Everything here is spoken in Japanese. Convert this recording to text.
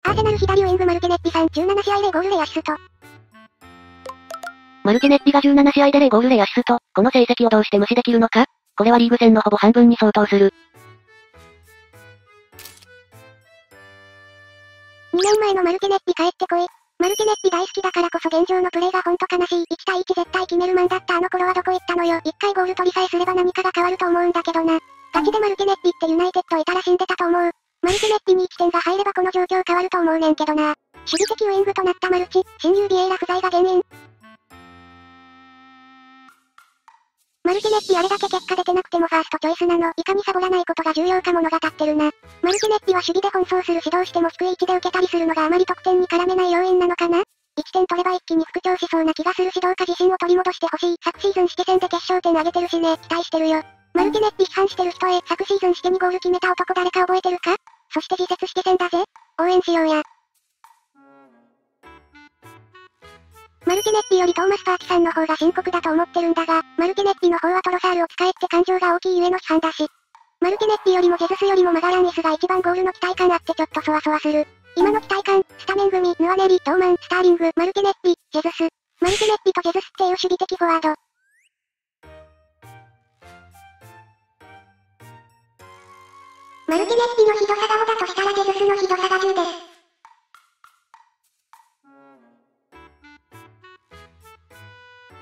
アーセナル左ウイングマルテネッピさん17試合でゴールでアシスト。 マルテネッピが17試合で0ゴールでアシスト。この成績をどうして無視できるのか？これはリーグ戦のほぼ半分に相当する。 2年前のマルテネッピ帰ってこい。マルテネッピ大好きだからこそ現状のプレーがほんと悲しい。1対1絶対決めるマンだったあの頃はどこ行ったのよ。1回ゴール取りさえすれば何かが変わると思うんだけどな。ガチでマルテネッピってユナイテッドいたら死んでたと思う。マルテネッピに1点が入ればこの状況変わると思うねんけどな。守備的ウイングとなったマルチ、親友ビエイラ不在が原因。マルテネッピあれだけ結果出てなくてもファーストチョイスなの。いかにサボらないことが重要か物語ってるな。マルテネッピは守備で奔走する指導しても低い位置で受けたりするのがあまり得点に絡めない要因なのかな。1点取れば一気に復調しそうな気がする。指導家自身を取り戻してほしい。昨シーズンシテ戦で決勝点上げてるしね。期待してるよ。マルテネッピ批判してる人へ、昨シーズンシテにゴール決めた男誰か覚えてるか？そして次節シテ戦だぜ。応援しようや。マルテネッピよりトーマス・パーキさんの方が深刻だと思ってるんだが、マルテネッピの方はトロサールを使えって感情が大きいゆえの批判だし。マルテネッピよりもジェズスよりもマガランイスが一番ゴールの期待感あってちょっとそわそわする。今の期待感、スタメン組、ヌアネリ、トーマン、スターリング、マルテネッピ、ジェズス。マルテネッピとジェズスっていう守備的フォワード。マルテネッピのひどさが5だとしたらジェズスのひどさが10です。